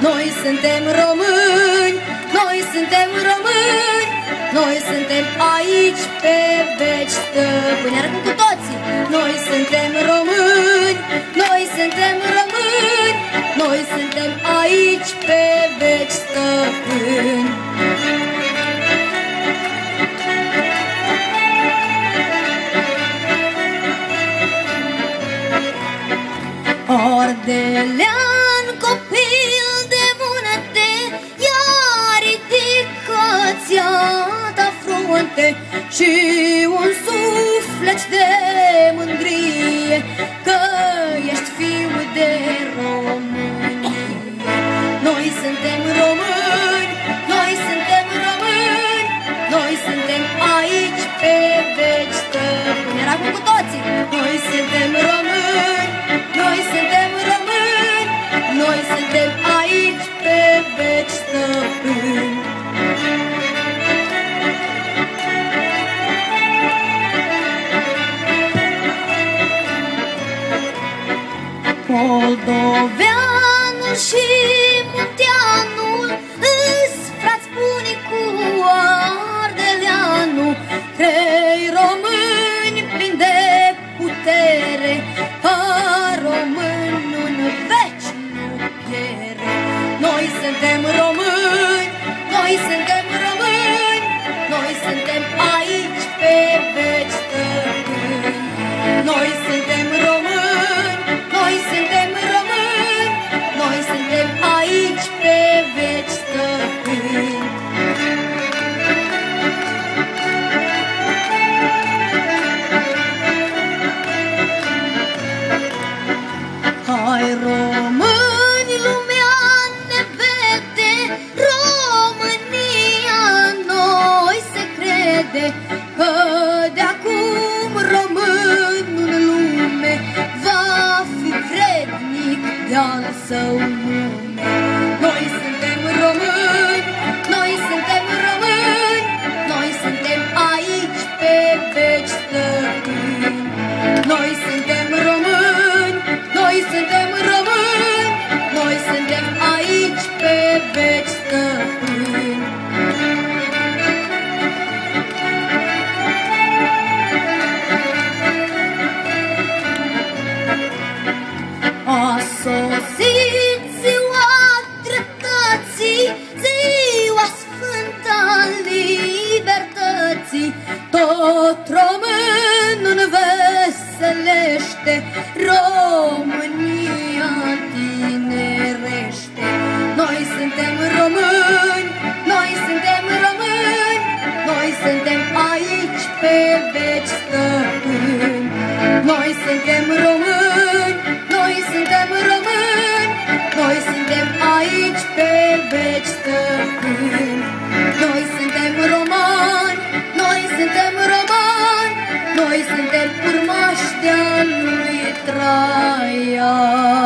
Noi suntem români, noi suntem români, noi suntem aici pe veci stăpâni. Arătăm cu toții! Noi suntem români, noi suntem români, noi suntem aici pe veci stăpâni. Ardelean, copil de bunăte, iar ridică-ți ta frunte și un suflet de mândrie că ești fiu de Românie. Noi suntem români, noi suntem români, noi suntem aici pe veci stăpâni. Era cu toții! Noi suntem români, noi suntem români, noi suntem aici pe veci stăpâni. Moldoveanul și munteanul îs frați buni cu ardeleanul, trei români plini de putere, ca românul în veci nu piere. Noi suntem români, noi suntem români, noi suntem aici pe veci stăpâni. Noi suntem români, noi suntem români, noi suntem aici pe veci stăpâni. Hai români, lumea ne vede, România noi se crede, că de-acum românul în lume va fi vrednic de-al său nume. Noi suntem români, noi suntem români, noi suntem aici pe veci stăpâni. Noi suntem români, noi suntem români, noi suntem aici pe veci stăpâni. A sosit ziua dreptății, ziua sfântă a libertății, tot românul veselește, România tinerește. Noi suntem români, noi suntem români, noi suntem aici pe veci stăpâni. Noi suntem români, noi suntem români, noi suntem aici pe veci stăpâni. Noi suntem romani, noi suntem romani, noi suntem urmași de-a lui Traian.